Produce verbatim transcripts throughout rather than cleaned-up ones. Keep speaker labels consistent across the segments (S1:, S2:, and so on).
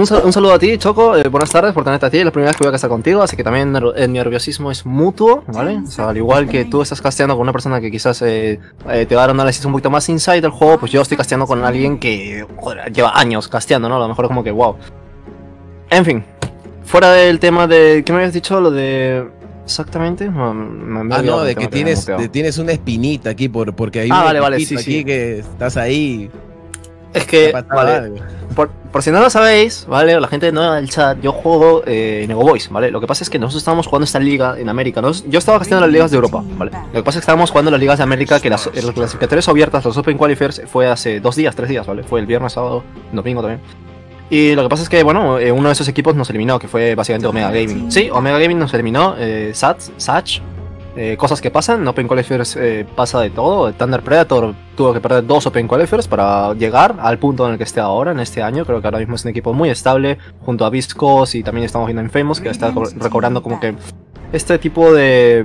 S1: un, un saludo a ti, Choco, eh, buenas tardes por tenerte a ti, es la primera vez que voy a casar contigo, así que también el nerviosismo es mutuo, ¿vale? O sea, al igual que tú estás casteando con una persona que quizás eh, eh, te va a dar un análisis un poquito más inside del juego, pues yo estoy casteando con alguien que, joder, lleva años casteando, ¿no? A lo mejor es como que, wow. En fin, fuera del tema de... ¿Qué me habías dicho? Lo de... Exactamente. No, me, me
S2: ah, no, de que tienes, de, tienes una espinita aquí, por, porque hay
S1: ah,
S2: una
S1: vale, vale, sí,
S2: aquí
S1: sí.
S2: que estás ahí.
S1: Es que, vale, por, por si no lo sabéis, ¿vale? La gente no del chat, yo juego eh, en Ego Boys, ¿vale? Lo que pasa es que nosotros estábamos jugando esta liga en América, ¿no? Yo estaba casteando las ligas de Europa, ¿vale? Lo que pasa es que estábamos jugando las ligas de América, que las, las clasificatorias abiertas, los Open Qualifiers, fue hace dos días, tres días, ¿vale? Fue el viernes, sábado, domingo también. Y lo que pasa es que, bueno, eh, uno de esos equipos nos eliminó, que fue básicamente Omega Gaming. Sí, Omega Gaming nos eliminó, eh, Sats, Satch, eh, cosas que pasan, en Open Qualifiers eh, pasa de todo. Thunder Predator tuvo que perder dos Open Qualifiers para llegar al punto en el que esté ahora, en este año. Creo que ahora mismo es un equipo muy estable, junto a Viscos, y también estamos viendo a Infamous, que está recobrando como que este tipo de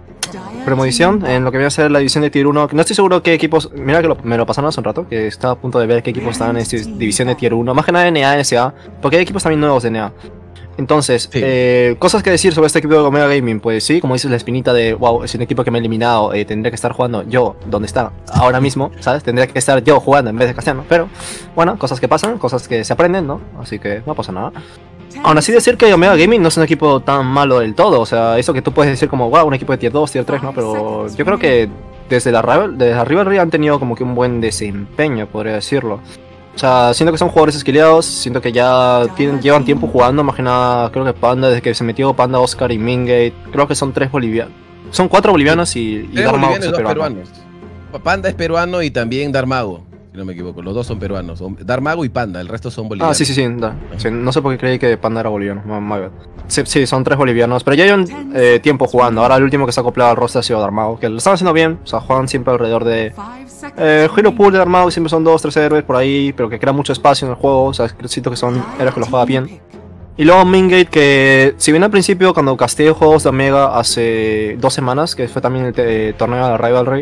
S1: premonición en lo que voy a ser la división de Tier uno. No estoy seguro qué equipos. Mira que lo, me lo pasaron hace un rato, que estaba a punto de ver qué equipos estaban en esta división de Tier uno. Más que nada N A, N S A, porque hay equipos también nuevos de N A. Entonces, sí. eh, cosas que decir sobre este equipo de Omega Gaming. Pues sí, como dices, la espinita de wow, es un equipo que me ha eliminado, eh, tendría que estar jugando yo donde está ahora mismo, ¿sabes? Tendría que estar yo jugando en vez de Castellano. Pero bueno, cosas que pasan, cosas que se aprenden, ¿no? Así que no pasa nada. Aún así decir que Omega Gaming no es un equipo tan malo del todo, o sea, eso que tú puedes decir como, wow, un equipo de tier dos, tier tres, ¿no? Pero yo creo que desde la, rival, desde la Rivalry han tenido como que un buen desempeño, podría decirlo. O sea, siento que son jugadores esquileados, siento que ya tienen, llevan tiempo jugando, más que nada, creo que Panda, desde que se metió Panda, Oscar y Mingate, creo que son tres bolivianos. Son cuatro bolivianos y, y Darmago es peruano.
S2: Peruanos. Panda es peruano y también Darmago. Si no me equivoco, los dos son peruanos. Darmago y Panda, el resto son bolivianos.
S1: Ah, sí, sí, sí. Da. sí no sé por qué creí que Panda era boliviano. My bad. Sí, sí, son tres bolivianos. Pero ya llevan eh, tiempo jugando. Ahora el último que se ha acoplado al roster ha sido Darmago, que lo están haciendo bien. O sea, juegan siempre alrededor de. Eh, Hero Pool de Darmago siempre son dos, tres héroes por ahí, pero que crean mucho espacio en el juego. O sea, siento que son héroes que los juegan bien. Y luego Mingate, que si bien al principio, cuando casteé juegos de Omega hace dos semanas, que fue también el eh, torneo de la Rivalry.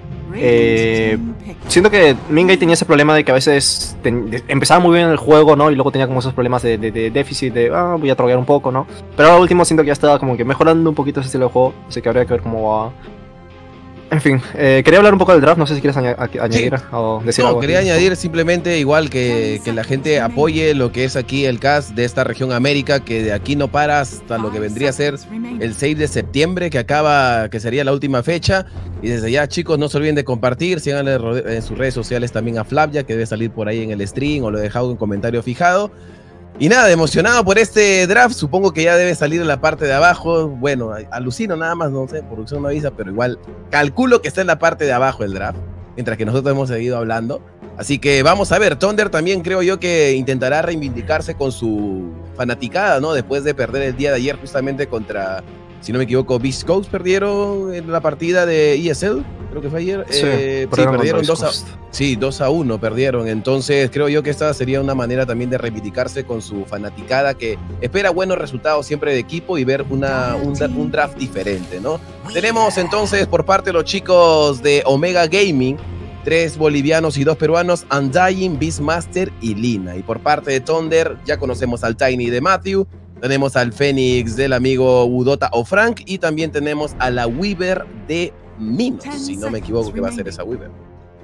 S1: Eh, siento que Mingate tenía ese problema de que a veces ten, de, empezaba muy bien el juego, ¿no? Y luego tenía como esos problemas de, de, de déficit, de ah, voy a troguear un poco, ¿no? Pero ahora último siento que ya estaba como que mejorando un poquito ese estilo de juego, así que habría que ver cómo va. En fin, eh, quería hablar un poco del draft, no sé si quieres añ añadir sí. o decir
S2: no,
S1: algo.
S2: Quería aquí. añadir simplemente igual que, que la gente apoye lo que es aquí el cast de esta región América, que de aquí no para hasta lo que vendría a ser el seis de septiembre, que acaba, que sería la última fecha. Y desde ya, chicos, no se olviden de compartir, síganle en sus redes sociales también a Flavia, que debe salir por ahí en el stream o lo he dejado en comentario fijado. Y nada, emocionado por este draft, supongo que ya debe salir en la parte de abajo. Bueno, alucino nada más, no sé, producción no avisa, pero igual calculo que está en la parte de abajo el draft, mientras que nosotros hemos seguido hablando. Así que vamos a ver, Thunder también creo yo que intentará reivindicarse con su fanaticada, ¿no? Después de perder el día de ayer justamente contra, si no me equivoco, Beast Coast perdieron en la partida de E S L, creo que fue ayer.
S1: Sí,
S2: eh, sí perdieron dos a, sí, dos a uno perdieron. Entonces creo yo que esta sería una manera también de reivindicarse con su fanaticada, que espera buenos resultados siempre de equipo y ver una, un, un draft diferente, ¿no? Tenemos entonces por parte de los chicos de Omega Gaming, tres bolivianos y dos peruanos, Undying, Beastmaster y Lina. Y por parte de Thunder ya conocemos al Tiny de Matthew, tenemos al Fénix del amigo Udota o Frank, y también tenemos a la Weaver de Minos, si no me equivoco que va a ser esa Weaver.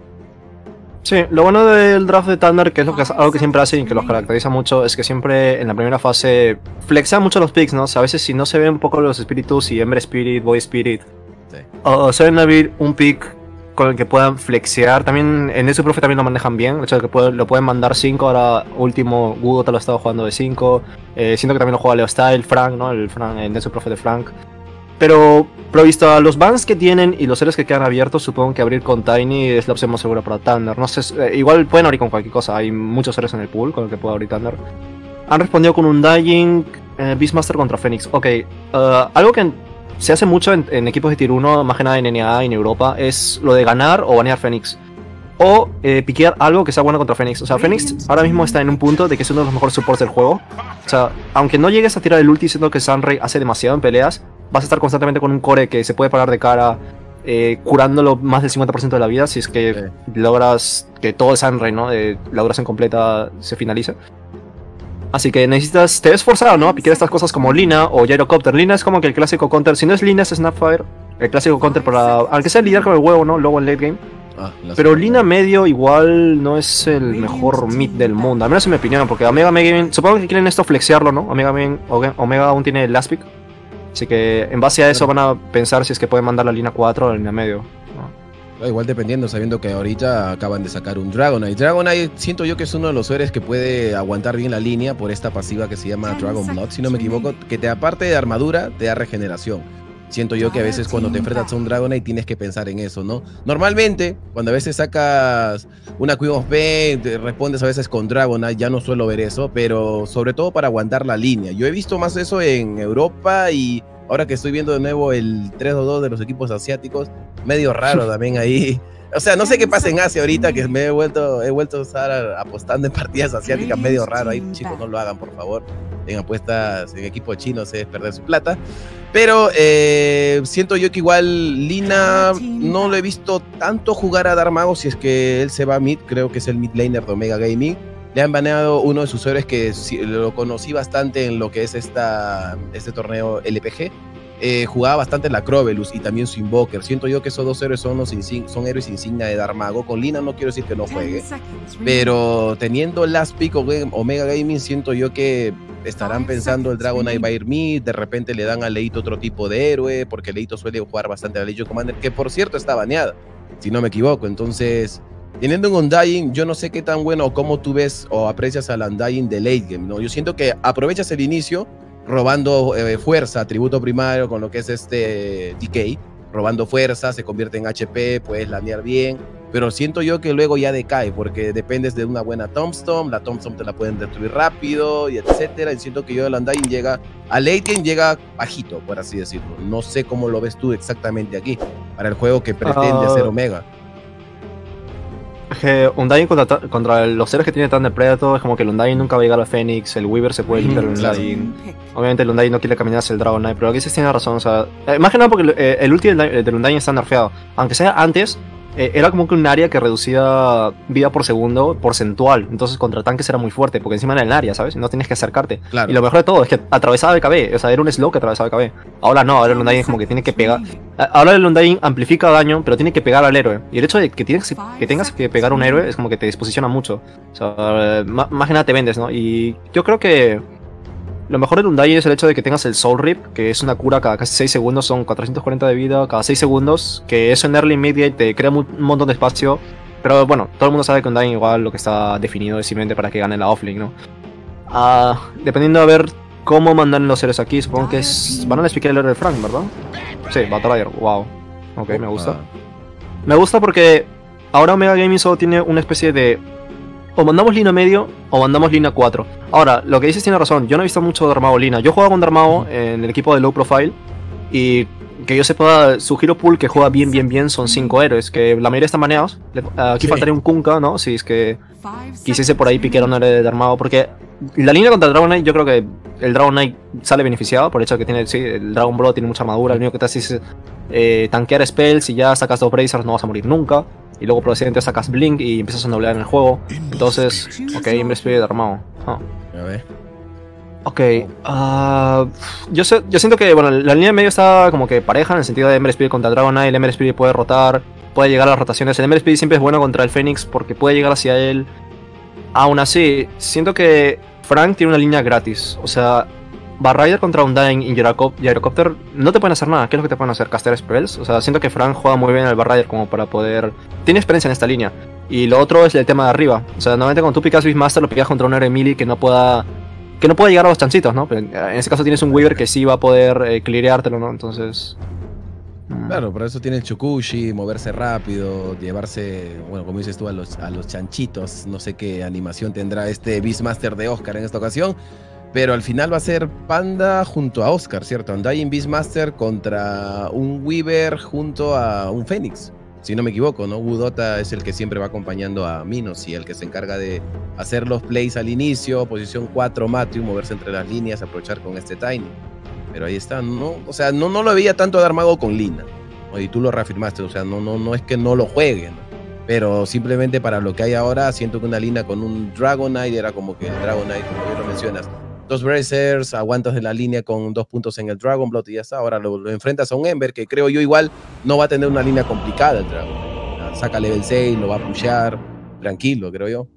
S1: Sí, lo bueno del draft de Thunder, que es lo que, algo que siempre hacen y que los caracteriza mucho, es que siempre en la primera fase flexean mucho los picks, ¿no? O sea, a veces si no se ven un poco los espíritus y Ember Spirit, Boy Spirit, sí. o se ven abrir un pick con el que puedan flexear. También en ese profe también lo manejan bien, el hecho de que puede, lo pueden mandar cinco, ahora último Gudo lo ha estado jugando de cinco, eh, siento que también lo juega Leo Style, Frank, ¿no? El, Frank, el Nesu profe de Frank. Pero, provisto a los bans que tienen y los héroes que quedan abiertos, supongo que abrir con Tiny es la opción más segura para Thunder. No sé, eh, igual pueden abrir con cualquier cosa, hay muchos héroes en el pool con el que puede abrir Thunder. Han respondido con un Dying, eh, Beastmaster contra Phoenix. Ok, uh, algo que se hace mucho en, en equipos de tier uno, más que nada en N A y en Europa, es lo de ganar o banear Phoenix. O eh, piquear algo que sea bueno contra Phoenix. O sea, Phoenix ahora mismo está en un punto de que es uno de los mejores supports del juego. O sea, aunque no llegues a tirar el ulti siendo que Sunray hace demasiado en peleas, vas a estar constantemente con un core que se puede parar de cara, eh, curándolo más del cincuenta por ciento de la vida, si es que sí. logras que todo el Sunray, ¿no? Eh, la duración completa se finalice. Así que necesitas, te ves forzado, ¿no? Piquear estas cosas como Lina o Gyrocopter. Lina es como que el clásico counter, si no es Lina es Snapfire, el clásico counter para, aunque sea lidiar con el huevo, ¿no? Luego en late game. Ah, pero Lina medio igual no es el mejor mid del mundo, al menos en mi opinión, porque Omega Megaman, supongo que quieren esto flexearlo, ¿no? Omega, Megaman, Omega aún tiene el last pick, así que en base a eso van a pensar si es que pueden mandar la línea cuatro o la línea medio. ¿no?
S2: Igual dependiendo, sabiendo que ahorita acaban de sacar un Dragonite. Dragonite siento yo que es uno de los héroes que puede aguantar bien la línea por esta pasiva que se llama Dragon Blood, si no me equivoco, que te aparte de armadura, te da regeneración. Siento yo que a veces cuando te enfrentas a un Dragonite tienes que pensar en eso, ¿no? Normalmente, cuando a veces sacas una Queen of Pain, te respondes a veces con Dragonite, ya no suelo ver eso, pero sobre todo para aguantar la línea. Yo he visto más eso en Europa y ahora que estoy viendo de nuevo el tres dos dos de los equipos asiáticos, medio raro también ahí. O sea, no sé qué pasa en Asia ahorita, que me he vuelto, he vuelto a estar apostando en partidas asiáticas, medio raro. Ahí, chicos, no lo hagan, por favor. En apuestas en equipo chino es perder su plata. Pero eh, siento yo que igual Lina no lo he visto tanto jugar a Darmago. Si es que él se va a mid, creo que es el mid laner de Omega Gaming. Le han baneado uno de sus héroes que lo conocí bastante en lo que es esta, este torneo L P G. Eh, jugaba bastante la Crovelus y también su Invoker. Siento yo que esos dos héroes son, los son héroes insignia de Darmago. Con Lina no quiero decir que no juegue, pero teniendo Last Pick o Omega Gaming, siento yo que estarán pensando el Dragonite va a ir mid, de repente le dan a Leito otro tipo de héroe, porque Leito suele jugar bastante a Legion Commander, que por cierto está baneada, si no me equivoco. Entonces, teniendo un Undying, yo no sé qué tan bueno o cómo tú ves o aprecias al Undying de late game, ¿no? Yo siento que aprovechas el inicio robando eh, fuerza, atributo primario con lo que es este D K, robando fuerza, se convierte en H P, puedes lanear bien, pero siento yo que luego ya decae, porque dependes de una buena Tombstone, la Tombstone te la pueden destruir rápido, y etcétera, y siento que yo el Undying llega, a late game llega bajito, por así decirlo. No sé cómo lo ves tú exactamente aquí, para el juego que pretende uh... hacer Omega.
S1: Que Undying contra, contra los héroes que tiene tan de Predator, es como que el Undying nunca va a llegar a Phoenix, el Weaver se puede limpiar el Undying. Obviamente el Undying no quiere caminar hacia el Dragonite, pero aquí sí tiene razón, o sea, eh, más que nada porque eh, el ulti del, del Undying está nerfeado. Aunque sea antes, eh, era como que un área que reducía vida por segundo porcentual, entonces contra tanques era muy fuerte, porque encima era el área, ¿sabes? No tienes que acercarte. Claro. Y lo mejor de todo es que atravesaba B K B, o sea, era un slow que atravesaba B K B. Ahora no, ahora el Undying es como que tiene que pegar. Ahora el Undying amplifica daño, pero tiene que pegar al héroe. Y el hecho de que, tienes, que tengas que pegar a un héroe es como que te disposiciona mucho. O sea, más, más que nada te vendes, ¿no? Y yo creo que lo mejor del Undying es el hecho de que tengas el Soul Rip, que es una cura cada casi seis segundos, son cuatrocientos cuarenta de vida cada seis segundos, que eso en early mid te crea un montón de espacio. Pero bueno, todo el mundo sabe que Undying igual lo que está definido es simplemente para que gane la offlane, ¿no? Uh, dependiendo de ver cómo mandan los héroes aquí, supongo que es... van a explicar el héroe de Frank, ¿verdad? Sí, Battleier, wow. Ok, me gusta. Me gusta porque ahora Omega Gaming solo tiene una especie de... o mandamos línea medio o mandamos línea cuatro. Ahora, lo que dices tiene razón, yo no he visto mucho de Darmago Lina. Yo juego con Darmago en el equipo de low profile y que yo sepa, su hero pool que juega bien, bien, bien son cinco héroes, que la mayoría están baneados. Aquí sí. Faltaría un Kunkka, ¿no? Si es que quisiese por ahí piquear un héroe de Darmago, porque la línea contra el Dragon Knight, yo creo que el Dragon Knight sale beneficiado por el hecho de que tiene, sí, el Dragon Blood tiene mucha armadura, lo único que te hace es eh, tanquear spells, y ya sacas dos Bracers no vas a morir nunca, y luego procedente sacas Blink y empiezas a noblear en el juego. Entonces, ok, Ember Spirit de Darmago. Oh.
S2: A ver.
S1: Ok, uh, yo, sé, yo siento que bueno, la línea de medio está como que pareja en el sentido de Ember Spirit contra Dragon Knight. El Ember Spirit puede rotar, puede llegar a las rotaciones. El Ember Spirit siempre es bueno contra el Fénix porque puede llegar hacia él. Aún así, siento que Frank tiene una línea gratis. O sea, Barrider contra Undying y Gyrocopter no te pueden hacer nada. ¿Qué es lo que te pueden hacer? Castear spells. O sea, siento que Frank juega muy bien al Barrider como para poder... tiene experiencia en esta línea. Y lo otro es el tema de arriba. O sea, normalmente cuando tú picas Beastmaster lo picas contra un héroe melee que no pueda... que no puede llegar a los chancitos, ¿no? Pero en ese caso tienes un Weaver que sí va a poder eh, cleareártelo, ¿no? Entonces...
S2: Claro, por eso tiene el Chukushi, moverse rápido, llevarse, bueno, como dices tú, a los, a los chanchitos. No sé qué animación tendrá este Beastmaster de Oscar en esta ocasión, pero al final va a ser Panda junto a Oscar, ¿cierto? Undying Beastmaster contra un Weaver junto a un Fénix, si no me equivoco, ¿no? Wudota es el que siempre va acompañando a Minos y el que se encarga de hacer los plays al inicio, posición cuatro Matthew, moverse entre las líneas, aprovechar con este Tiny. Pero ahí está, ¿no? O sea, no, no lo veía tanto a Darmago con Lina. Y tú lo reafirmaste, o sea, no, no, no es que no lo jueguen. pero simplemente para lo que hay ahora, siento que una línea con un Dragonite era como que el Dragonite, como bien lo mencionas. Dos Bracers, aguantas en la línea con dos puntos en el Dragon Blood y ya está. Ahora lo, lo enfrentas a un Ember que creo yo igual no va a tener una línea complicada el Dragon. Saca level seis, lo va a pushear, tranquilo, creo yo.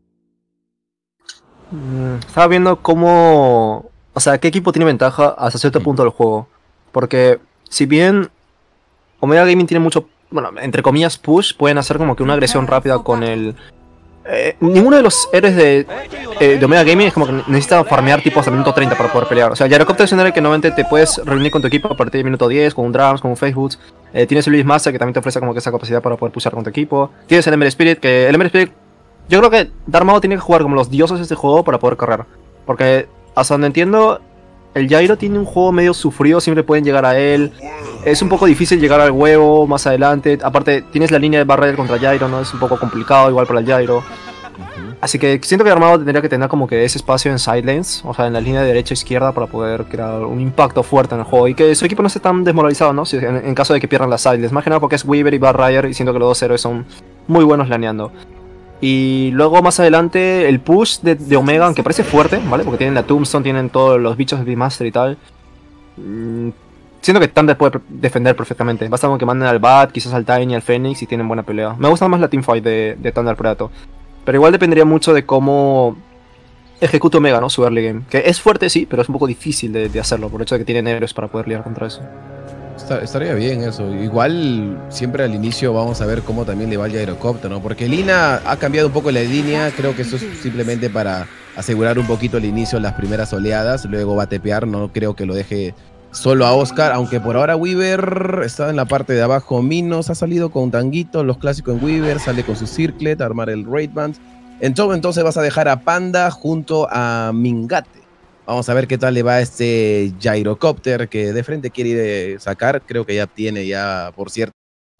S1: Mm, estaba viendo cómo... O sea, qué equipo tiene ventaja hasta cierto punto del juego. Porque si bien Omega Gaming tiene mucho, bueno, entre comillas push, pueden hacer como que una agresión rápida con el... Eh, ninguno de los héroes de, eh, de Omega Gaming es como que necesita farmear tipo hasta el minuto treinta para poder pelear. O sea, Gyrocopter es un héroe que normalmente te puedes reunir con tu equipo a partir del minuto diez, con un Drums, con un Facebook. Eh, tienes el Beastmaster que también te ofrece como que esa capacidad para poder pushar con tu equipo. Tienes el Ember Spirit, que el Ember Spirit... Yo creo que Dark Mago tiene que jugar como los dioses de este juego para poder correr. Porque hasta donde entiendo, el Gyro tiene un juego medio sufrido, siempre pueden llegar a él. Es un poco difícil llegar al huevo más adelante. Aparte, tienes la línea de barrera contra Gyro, ¿no? Es un poco complicado igual para el Gyro. Así que siento que Armado tendría que tener como que ese espacio en side lanes, o sea, en la línea de derecha e izquierda para poder crear un impacto fuerte en el juego y que su equipo no esté tan desmoralizado, ¿no? Si, en, en caso de que pierdan las side lanes. Más que nada porque es Weaver y Bad Rider y siento que los dos héroes son muy buenos laneando. Y luego más adelante el push de, de Omega, aunque parece fuerte, ¿vale? Porque tienen la Tombstone, tienen todos los bichos de Beastmaster y tal. Mm, siento que Thunder puede defender perfectamente. Basta con que manden al Bat, quizás al Tiny, al Phoenix y tienen buena pelea. Me gusta más la teamfight de, de Thunder Predator. Pero igual dependería mucho de cómo ejecuta Omega, ¿no? Su early game. Que es fuerte, sí, pero es un poco difícil de, de hacerlo, por el hecho de que tienen héroes para poder lidiar contra eso.
S2: Está, estaría bien eso. Igual siempre al inicio vamos a ver cómo también le va al Gyrocopter, ¿no? Porque Lina ha cambiado un poco la línea. Creo que eso es simplemente para asegurar un poquito el inicio en las primeras oleadas. Luego va a tepear, no creo que lo deje solo a Oscar, aunque por ahora Weaver está en la parte de abajo. Minos ha salido con Tanguito, los clásicos en Weaver, sale con su Circlet a armar el Raid Band. Entonces, entonces vas a dejar a Panda junto a Mingate. Vamos a ver qué tal le va a este Gyrocopter que de frente quiere ir a sacar. Creo que ya tiene ya, por cierto.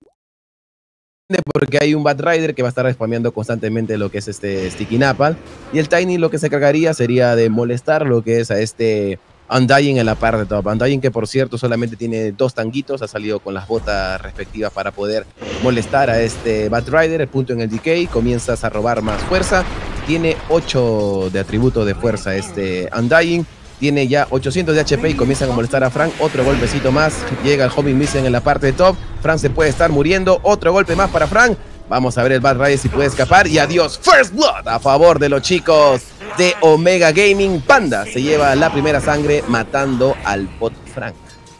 S2: Porque hay un Bad Rider que va a estar spameando constantemente lo que es este Sticky Napalm. Y el Tiny lo que se cargaría sería de molestar lo que es a este Undying en la parte de top. Undying que por cierto solamente tiene dos tanguitos, ha salido con las botas respectivas para poder molestar a este Bad Rider. El punto en el decay, comienzas a robar más fuerza. Tiene ocho de atributo de fuerza este Undying. Tiene ya ochocientos de H P y comienzan a molestar a Frank. Otro golpecito más, llega el Homing Missile en la parte de top. Frank se puede estar muriendo, otro golpe más para Frank. Vamos a ver el Bad Rider si puede escapar. Y adiós, First Blood a favor de los chicos de Omega Gaming. Panda se lleva la primera sangre matando al bot Frank.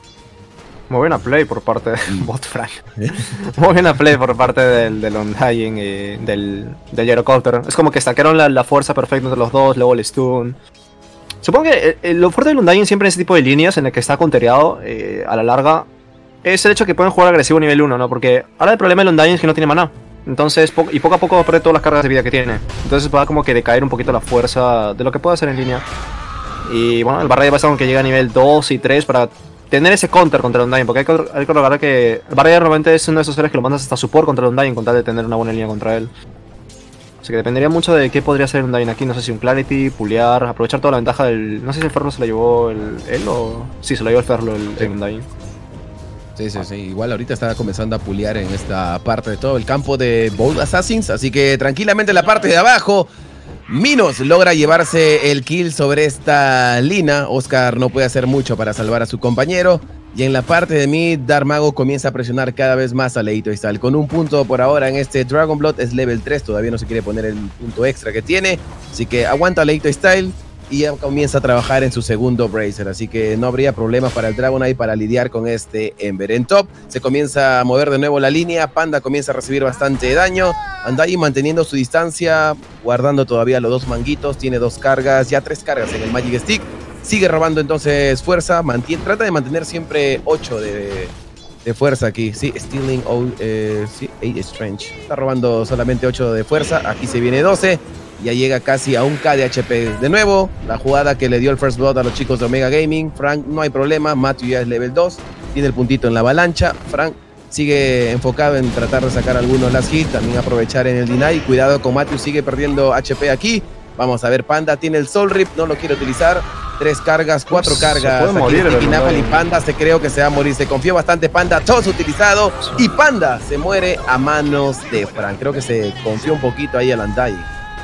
S1: Muy buena play por parte del bot Frank. Muy buena play por parte del, del Undying y del, del Gyrocopter. Es como que sacaron la, la fuerza perfecta entre los dos, luego el stun. Supongo que eh, lo fuerte del Undying siempre en ese tipo de líneas en el que está countereado eh, a la larga es el hecho que pueden jugar agresivo nivel uno, ¿no? Porque ahora el problema del Undying es que no tiene maná. Entonces, po y poco a poco va a perder todas las cargas de vida que tiene. Entonces va como que decaer un poquito la fuerza de lo que puede hacer en línea. Y bueno, el Barrier va a estar que llega a nivel dos y tres para tener ese counter contra el Undying. Porque hay que, hay que recordar que el Barrier normalmente es uno de esos seres que lo mandas hasta support contra el Undying con tal de tener una buena línea contra él. Así que dependería mucho de qué podría ser un Undying aquí. No sé si un Clarity, pulear, aprovechar toda la ventaja del... No sé si el Ferlo se lo llevó el, él o... Sí, se lo llevó el Ferlo el, el Undying.
S2: Sí, sí, sí. Igual ahorita está comenzando a pulear en esta parte de todo el campo de Bold Assassins. Así que tranquilamente en la parte de abajo, Minos logra llevarse el kill sobre esta Lina. Oscar no puede hacer mucho para salvar a su compañero. Y en la parte de mid, Dark Mago comienza a presionar cada vez más a Leito Style. Con un punto por ahora en este Dragon Blood, es level tres. Todavía no se quiere poner el punto extra que tiene. Así que aguanta Leito Style. Y ya comienza a trabajar en su segundo Bracer, así que no habría problemas para el Dragonite para lidiar con este Ember. En top se comienza a mover de nuevo la línea, Panda comienza a recibir bastante daño, Undying manteniendo su distancia, guardando todavía los dos manguitos, tiene dos cargas, ya tres cargas en el Magic Stick, sigue robando entonces fuerza, mantiene, trata de mantener siempre ocho de, de fuerza aquí, sí, Stealing, oh, eh, sí, ocho Strange, está robando solamente ocho de fuerza, aquí se viene doce, ya llega casi a un K de H P. De nuevo, la jugada que le dio el First Blood a los chicos de Omega Gaming. Frank, no hay problema. Matthew ya es level dos. Tiene el puntito en la avalancha. Frank sigue enfocado en tratar de sacar algunos last hits. También aprovechar en el deny. Cuidado con Matthew, sigue perdiendo H P aquí. Vamos a ver, Panda tiene el Soul Rip. No lo quiere utilizar. Tres cargas, cuatro
S1: Ups,
S2: cargas.
S1: se puede morir
S2: Aquí
S1: el
S2: Napal y
S1: Undying.
S2: Panda se creo que se va a morir. Se confió bastante Panda. Todos utilizado. Y Panda se muere a manos de Frank. Creo que se confió un poquito ahí al Undying.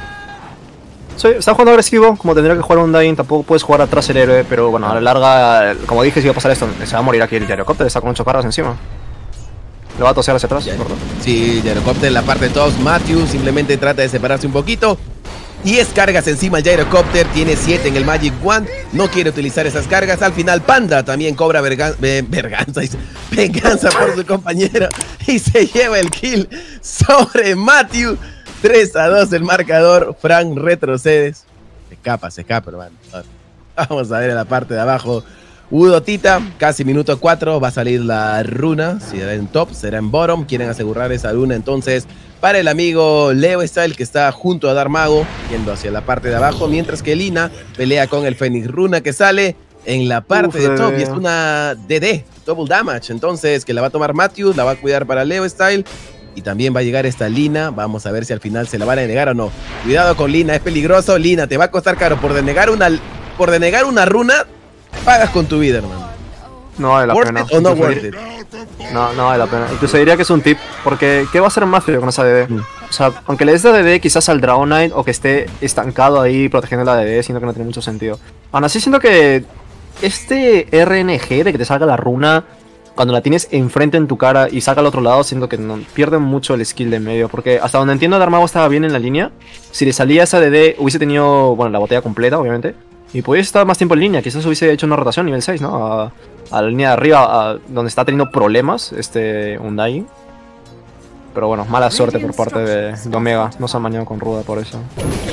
S1: Sí, está jugando agresivo, como tendría que jugar un Undying, tampoco puedes jugar atrás el héroe, pero bueno, a la larga, como dije, si va a pasar esto, se va a morir aquí el Gyrocopter, está con ocho cargas encima. Le va a toser hacia atrás, ¿verdad?
S2: Sí, Gyrocopter en la parte de todos. Matthew simplemente trata de separarse un poquito. diez cargas encima el Gyrocopter, tiene siete en el Magic Wand, no quiere utilizar esas cargas. Al final Panda también cobra verga eh, verganza, venganza por su compañero y se lleva el kill sobre Matthew. tres a dos el marcador. Frank retrocede. Se escapa, se escapa, hermano. Vamos a ver en la parte de abajo. Udotita, casi minuto cuatro, va a salir la runa. Si será en top, será en bottom. Quieren asegurar esa runa entonces para el amigo Leo Style, que está junto a Darmago, yendo hacia la parte de abajo, mientras que Lina pelea con el Fénix Runa, que sale en la parte Uf, de top, y es una D D, double damage, entonces que la va a tomar Matthew, la va a cuidar para Leo Style. Y también va a llegar esta Lina. Vamos a ver si al final se la van a denegar o no. Cuidado con Lina, es peligroso. Lina, te va a costar caro por denegar una, por denegar una runa. Pagas con tu vida, hermano.
S1: No vale la
S2: worth
S1: pena.
S2: It o no worth it.
S1: No, no vale la pena. Incluso diría que es un tip, porque ¿qué va a hacer Matthew con esa D D? Mm. O sea, aunque le des la D D, quizás al Dragonite o que esté estancado ahí protegiendo la D D, siento que no tiene mucho sentido. Aún así siento que este R N G de que te salga la runa cuando la tienes enfrente en tu cara y saca al otro lado, siento que no, pierde mucho el skill de medio. Porque hasta donde entiendo, Darmago estaba bien en la línea. Si le salía esa D D, hubiese tenido, bueno, la botella completa, obviamente. Y pudiese estar más tiempo en línea. Quizás hubiese hecho una rotación nivel seis, ¿no? A, a la línea de arriba, a, donde está teniendo problemas este Undying. Pero bueno, mala suerte por parte de, de Omega. No se han mañado con Ruda por eso.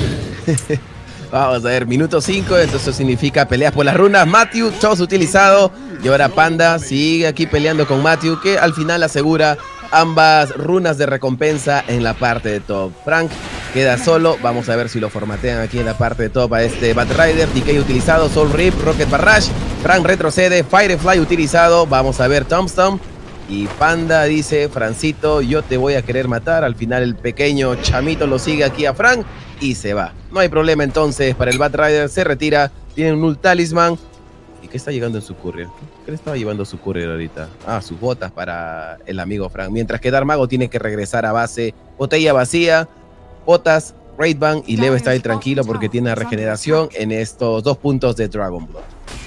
S2: Vamos a ver, minuto cinco, entonces significa peleas por las runas. Matthew, todos utilizado. Y ahora Panda sigue aquí peleando con Matthew, que al final asegura ambas runas de recompensa en la parte de top. Frank queda solo. Vamos a ver si lo formatean aquí en la parte de top a este Batrider. D K utilizado, Soul Rip, Rocket Barrage. Frank retrocede, Firefly utilizado. Vamos a ver Tombstone. Y Panda dice, Francito, yo te voy a querer matar. Al final el pequeño chamito lo sigue aquí a Frank y se va. No hay problema entonces para el Batrider, se retira. Tiene un Ult Talisman. ¿Y qué está llegando en su courier? ¿Qué le estaba llevando su courier ahorita? Ah, sus botas para el amigo Frank. Mientras que Darmago tiene que regresar a base. Botella vacía, botas, Raid Bang y Leo está ahí tranquilo porque tiene regeneración en estos dos puntos de Dragon Blood.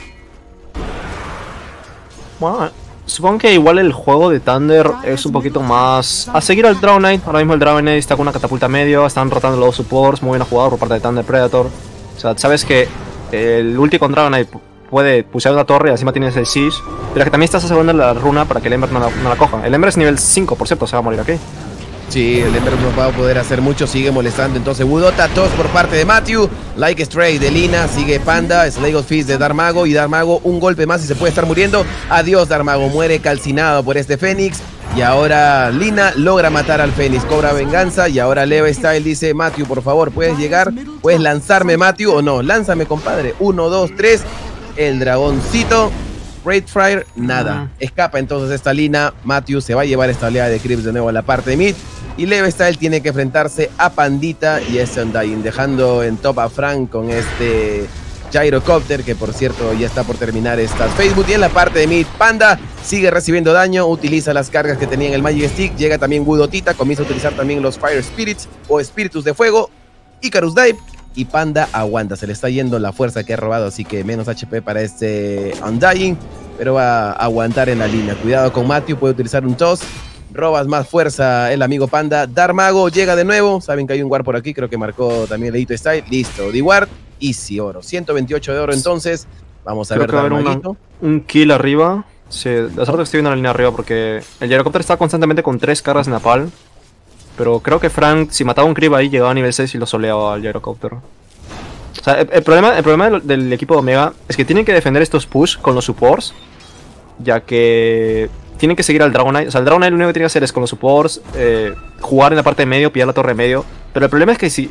S1: Bueno, supongo que igual el juego de Thunder es un poquito más a seguir al Dragonite. Ahora mismo el Dragonite está con una catapulta medio, están rotando los supports, muy bien jugado por parte de Thunder Predator. O sea, sabes que el ulti con Dragonite puede pusear una torre y encima tienes el Siege, pero que también estás asegurando la runa para que el Ember no la, no la coja. El Ember es nivel cinco, por cierto, se va a morir aquí.
S2: Sí, el Ember no va a poder hacer mucho, sigue molestando entonces Budota, todos por parte de Matthew, Like Stray de Lina, sigue Panda, Slay of Fist de Darmago y Darmago un golpe más y se puede estar muriendo. Adiós Darmago, muere calcinado por este Fénix y ahora Lina logra matar al Fénix, cobra venganza y ahora Leo Style dice, Matthew por favor, ¿puedes llegar? ¿Puedes lanzarme Matthew o no? Lánzame compadre, uno, dos, tres, el dragoncito. Raid Fire, nada. Escapa entonces esta Lina. Matthew se va a llevar esta oleada de creeps de nuevo a la parte de mid. Y Leo Style tiene que enfrentarse a Pandita y ese Undying, dejando en top a Frank con este Gyrocopter, que por cierto ya está por terminar estas Facebook. Y en la parte de mid, Panda sigue recibiendo daño, utiliza las cargas que tenía en el Magic Stick. Llega también Budotita, comienza a utilizar también los Fire Spirits o Espíritus de Fuego. Icarus Dive. Y Panda aguanta, se le está yendo la fuerza que ha robado, así que menos H P para este Undying, pero va a aguantar en la línea. Cuidado con Matthew, puede utilizar un toss, robas más fuerza el amigo Panda. Darmago llega de nuevo, saben que hay un ward por aquí, creo que marcó también Leito Style, listo, de ward, easy oro, ciento veintiocho de oro entonces, vamos a
S1: creo
S2: ver
S1: que va a haber una, un kill arriba, sí, de hace rato estoy viendo la línea arriba porque el Gyrocopter está constantemente con tres cargas napal. Pero creo que Frank, si mataba un creep ahí, llegaba a nivel seis y lo soleaba al Gyrocopter. O sea, el, el problema, el problema del, del equipo de Omega es que tienen que defender estos push con los supports, ya que tienen que seguir al Dragonite. O sea, el Dragonite lo único que tiene que hacer es con los supports, eh, jugar en la parte de medio, pillar la torre de medio. Pero el problema es que si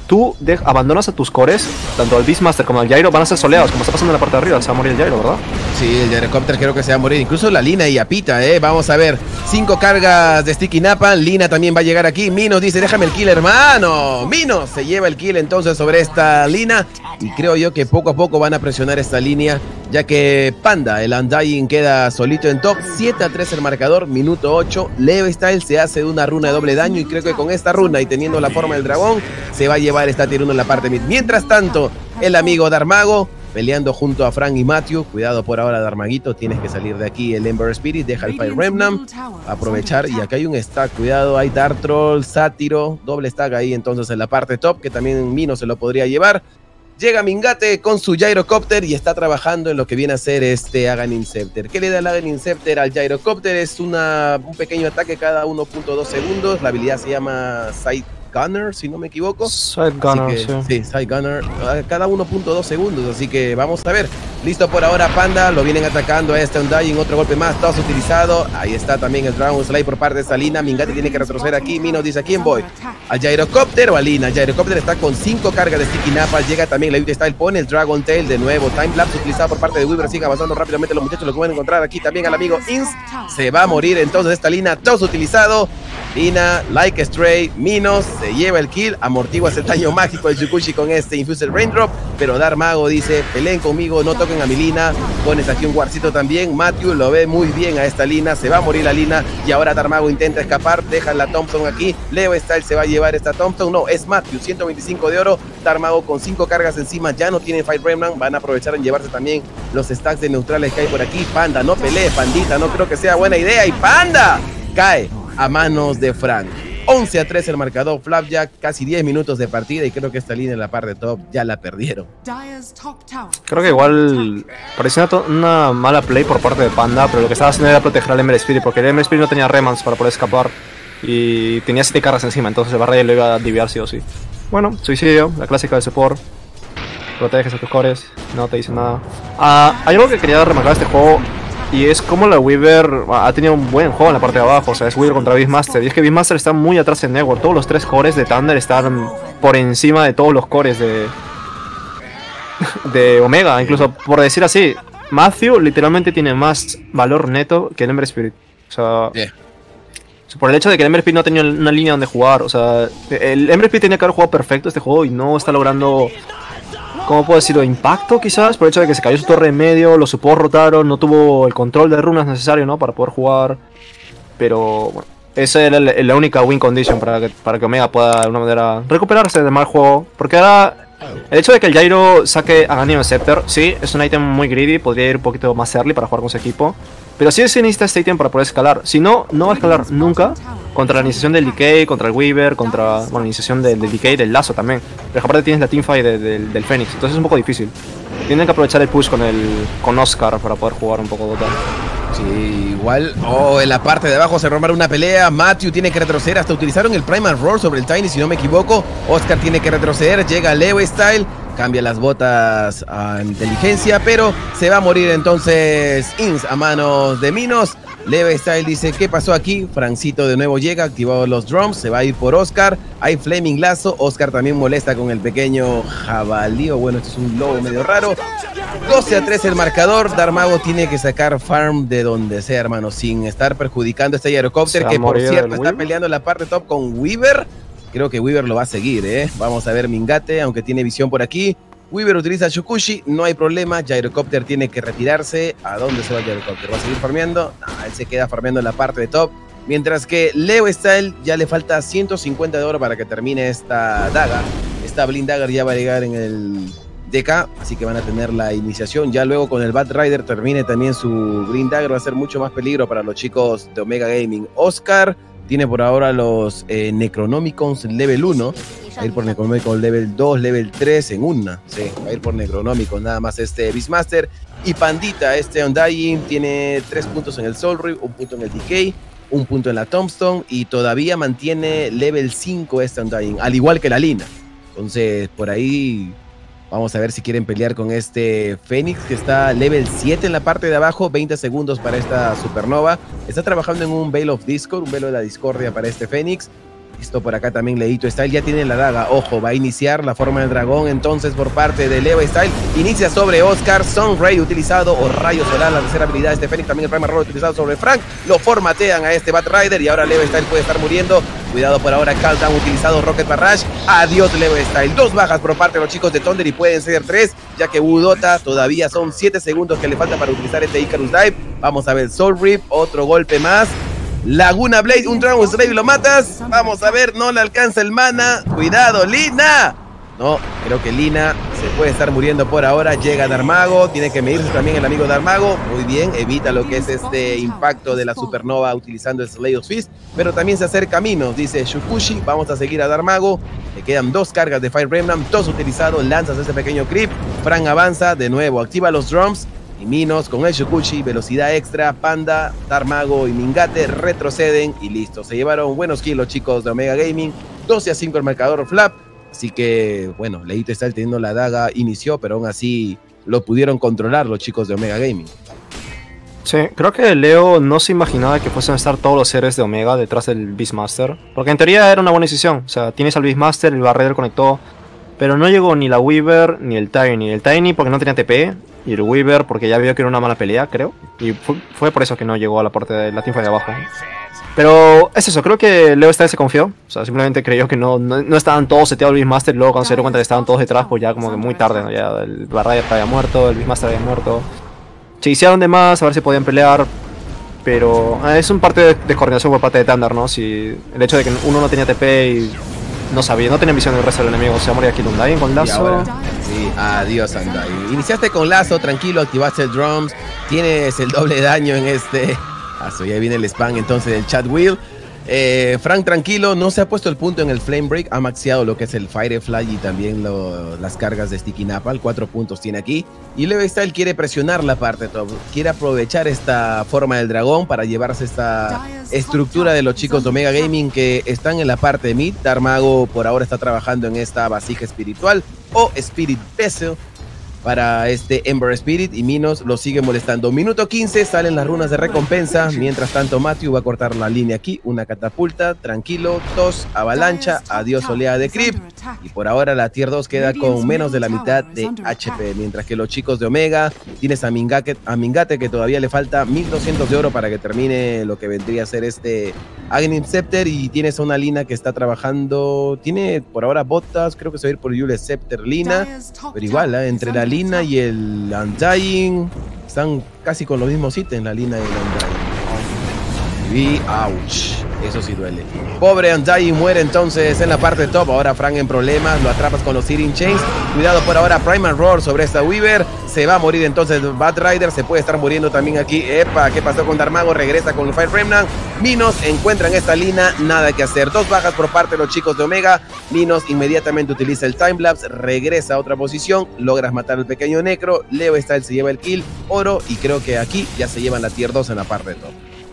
S1: tú de, abandonas a tus cores, tanto al Beastmaster como al Gyro van a ser soleados, como está pasando en la parte de arriba, se va a morir el Gyro, ¿verdad?
S2: Sí, el Gyrocopter creo que se va a morir, incluso la Lina y Apita, eh, vamos a ver, cinco cargas de Sticky Napalm, Lina también va a llegar aquí, Minos dice, déjame el kill, hermano, Minos se lleva el kill entonces sobre esta Lina, y creo yo que poco a poco van a presionar esta línea, ya que Panda, el Undying, queda solito en top, siete a tres el marcador, minuto ocho, Leoestyle se hace de una runa de doble daño, y creo que con esta runa, y teniendo la forma del dragón, se va a llevar esta tier uno en la parte mid. Mientras tanto, el amigo Darmago peleando junto a Frank y Matthew. Cuidado por ahora, Darmaguito, tienes que salir de aquí. El Ember Spirit, deja el Fire Remnant, aprovechar, y acá hay un stack, cuidado, hay Dark Troll, Sátiro, doble stack ahí entonces en la parte top, que también Mino se lo podría llevar. Llega Mingate con su Gyrocopter y está trabajando en lo que viene a ser este Aghanim Scepter. ¿Qué le da el Aghanim Scepter al Gyrocopter? Es una, un pequeño ataque cada uno punto dos segundos, la habilidad se llama Side Gunner, si no me equivoco.
S1: Side Gunner,
S2: que,
S1: sí.
S2: Sí, Side Gunner, cada uno punto dos segundos, así que vamos a ver. Listo por ahora Panda, lo vienen atacando a este Undying, otro golpe más, todos utilizado. Ahí está también el Dragon Slide por parte de Salina. Mingate tiene que retroceder aquí, Mino dice, ¿a quién voy? ¿Al Gyrocopter o a Lina? Gyrocopter está con cinco cargas de Sticky Napalm, llega también la Style, pone el Dragon Tail de nuevo, Time Lapse utilizado por parte de Weaver, sigue avanzando rápidamente los muchachos, lo pueden encontrar aquí también al amigo Ins, se va a morir entonces esta Lina, todos utilizado. Lina, Like a Stray, Minos, se lleva el kill, amortigua el daño mágico del Shukushi con este Infused Raindrop, pero Darmago dice, peleen conmigo, no toquen a mi Lina, pones aquí un guarcito también, Matthew lo ve muy bien a esta Lina, se va a morir la Lina, y ahora Darmago intenta escapar, deja la Thompson aquí, Leoestyle se va a llevar esta Thompson, no, es Matthew, ciento veinticinco de oro, Darmago con cinco cargas encima, ya no tiene Fire Remnant, van a aprovechar en llevarse también los stacks de neutrales que hay por aquí. Panda, no pelee, Pandita, no creo que sea buena idea, y Panda cae a manos de Frank. once a tres el marcador, Flapjack, casi diez minutos de partida, y creo que esta línea en la parte top ya la perdieron.
S1: Creo que igual parecía una, una mala play por parte de Panda, pero lo que estaba haciendo era proteger al Ember Spirit, porque el Ember Spirit no tenía remans para poder escapar y tenía siete cargas encima, entonces el Barraya lo iba a diviar sí o sí. Bueno, suicidio, la clásica de support. Proteges a tus cores, no te dice nada. Ah, hay algo que quería remarcar de este juego, y es como la Weaver ha tenido un buen juego en la parte de abajo. O sea, es Weaver contra Beastmaster, y es que Beastmaster está muy atrás en Network. Todos los tres cores de Thunder están por encima de todos los cores de de Omega. Incluso, por decir así, Matthew literalmente tiene más valor neto que el Ember Spirit. O sea, yeah. Por el hecho de que el Ember Spirit no tenía una línea donde jugar. O sea, el Ember Spirit tenía que haber jugado perfecto este juego y no está logrando, ¿cómo puedo decirlo? Impacto quizás, por el hecho de que se cayó su torre en medio, los supports rotaron, no tuvo el control de runas necesario, ¿no? Para poder jugar. Pero bueno, esa era la, la única win condition para que, para que Omega pueda de alguna manera recuperarse del mal juego. Porque ahora, el hecho de que el Gyro saque a Aghanim Scepter, sí, es un ítem muy greedy, podría ir un poquito más early para jugar con su equipo. Pero sí se necesita este ítem para poder escalar. Si no, no va a escalar nunca contra la iniciación del Decay, contra el Weaver, contra, bueno, la iniciación del, del Decay, del Lazo también. Pero aparte tienes la teamfight de, de, del Fénix, entonces es un poco difícil. Tienen que aprovechar el push con el con Oscar para poder jugar un poco Dota.
S2: Sí, igual, oh, en la parte de abajo se robaron una pelea, Matthew tiene que retroceder, hasta utilizaron el Primal Roar sobre el Tiny si no me equivoco, Oscar tiene que retroceder, llega Leoestyle, cambia las botas a inteligencia, pero se va a morir entonces Ins a manos de Minos. Leoestyle dice, ¿qué pasó aquí? Francito de nuevo llega, activado los drums, se va a ir por Oscar, hay Flaming Lazo, Oscar también molesta con el pequeño jabalí, o bueno, esto es un lobo medio raro. doce a tres el marcador, Darmago tiene que sacar farm de donde sea, hermano, sin estar perjudicando a este Gyrocopter, que por cierto está peleando en la parte top con Weaver. Creo que Weaver lo va a seguir, ¿eh? Vamos a ver Mingate, aunque tiene visión por aquí. Weaver utiliza Shukushi, no hay problema. Gyrocopter tiene que retirarse. ¿A dónde se va Gyrocopter? ¿Va a seguir farmeando? No, él se queda farmeando en la parte de top. Mientras que Leoestyle ya le falta ciento cincuenta de oro para que termine esta daga. Esta Blind Dagger ya va a llegar en el D K, así que van a tener la iniciación. Ya luego con el Bat Rider termine también su Blind Dagger, va a ser mucho más peligro para los chicos de Omega Gaming. Oscar tiene por ahora los eh, Necronomicons level uno. Va a ir por Necronomicon level dos, level tres en una. Sí, va a ir por Necronomicon nada más este Beastmaster. Y Pandita, este Undying, tiene tres puntos en el Soul Reap, un punto en el Decay, un punto en la Tombstone. Y todavía mantiene level cinco este Undying, al igual que la Lina. Entonces, por ahí vamos a ver si quieren pelear con este Fénix, que está level siete en la parte de abajo, veinte segundos para esta Supernova. Está trabajando en un Veil of Discord, un velo de la discordia para este Fénix. Listo, por acá también Leito Style ya tiene la daga. Ojo, va a iniciar la forma del dragón entonces por parte de Leo Style. Inicia sobre Oscar, Sunray utilizado o Rayo Solar, la tercera habilidad de este Fénix. También el Primal Roll utilizado sobre Frank. Lo formatean a este Bat Rider y ahora Leo Style puede estar muriendo. Cuidado por ahora, Caldown utilizado Rocket Barrage. Adiós Leo Style. Dos bajas por parte de los chicos de Thunder y pueden ser tres, ya que Udota todavía son siete segundos que le falta para utilizar este Icarus Dive. Vamos a ver, Soul Rip, otro golpe más. Laguna Blade, un Dragon Slave, lo matas. Vamos a ver, no le alcanza el mana. Cuidado, Lina. No, creo que Lina se puede estar muriendo por ahora. Llega Darmago, tiene que medirse también el amigo Darmago. Muy bien, evita lo que es este impacto de la supernova utilizando el Slay of Fist. Pero también se acerca a Minos, dice Shukushi. Vamos a seguir a Darmago. Le quedan dos cargas de Fire Remnant, dos utilizados. Lanzas ese pequeño creep. Fran avanza de nuevo, activa los drums. Y Minos con el Shukushi, velocidad extra, Panda, Darmago y Mingate retroceden y listo. Se llevaron buenos kills los chicos de Omega Gaming. doce a cinco el marcador Flap. Así que, bueno, Leito está teniendo la daga, inició, pero aún así lo pudieron controlar los chicos de Omega Gaming.
S1: Sí, creo que Leo no se imaginaba que fuesen a estar todos los seres de Omega detrás del Beastmaster. Porque en teoría era una buena decisión. O sea, tienes al Beastmaster, el Barrier conectó. Pero no llegó ni la Weaver ni el Tiny. El Tiny porque no tenía T P. Y el Weaver porque ya vio que era una mala pelea, creo. Y fue, fue por eso que no llegó a la parte de la teamfight de abajo. Pero es eso, creo que Leo esta vez se confió. O sea, simplemente creyó que no, no, no estaban todos seteados el Beastmaster. Y luego cuando se dio cuenta que estaban todos detrás, pues ya como que muy tarde, ¿no? Ya el Barrier había muerto, el Beastmaster había muerto. Se hicieron de más, a ver si podían pelear. Pero eh, es un parte de, de coordinación por parte de Thunder, ¿no? Si el hecho de que uno no tenía T P y no sabía, no tenía visión del resto del enemigo. Se va a morir aquí Undying con lazo.
S2: Sí, adiós Undying. Iniciaste con lazo, tranquilo, activaste el drums. Tienes el doble daño en este. Ah, so ya viene el spam entonces del chat wheel. Eh, Frank tranquilo, no se ha puesto el punto en el Flame Break, ha maxeado lo que es el Firefly y también lo, las cargas de Sticky Napalm, cuatro puntos tiene aquí. Y Leo Style quiere presionar la parte top, quiere aprovechar esta forma del dragón para llevarse esta estructura de los chicos de Omega Gaming que están en la parte de mid. Darmago por ahora está trabajando en esta vasija espiritual o Spirit Vessel para este Ember Spirit y Minos lo sigue molestando. Minuto quince, salen las runas de recompensa. Mientras tanto, Matthew va a cortar la línea aquí. Una catapulta, tranquilo, tos, avalancha, adiós oleada de creep. Y por ahora la tier dos queda con menos de la mitad de H P. Mientras que los chicos de Omega, tienes a Mingate, a Mingate que todavía le falta mil doscientos de oro para que termine lo que vendría a ser este Aghanim Scepter. Y tienes a una Lina que está trabajando, tiene por ahora botas, creo que se va a ir por Yule Scepter Lina. Pero igual, ¿eh? Entre la Lina y el Undying están casi con los mismos ítems, la Lina y el Undying. Y ouch, eso sí duele. Pobre Undying muere entonces en la parte top. Ahora Frank en problemas, lo atrapas con los Searing Chains. Cuidado por ahora, Primal Roar sobre esta Weaver. Se va a morir entonces Bat Rider, se puede estar muriendo también aquí. Epa, ¿qué pasó con Darmago? Regresa con el Fire Remnant. Minos encuentran esta Lina, nada que hacer. Dos bajas por parte de los chicos de Omega. Minos inmediatamente utiliza el Timelapse, regresa a otra posición, logras matar al pequeño Necro. Leo Style se lleva el kill, oro, y creo que aquí ya se llevan la tier dos en la parte de top.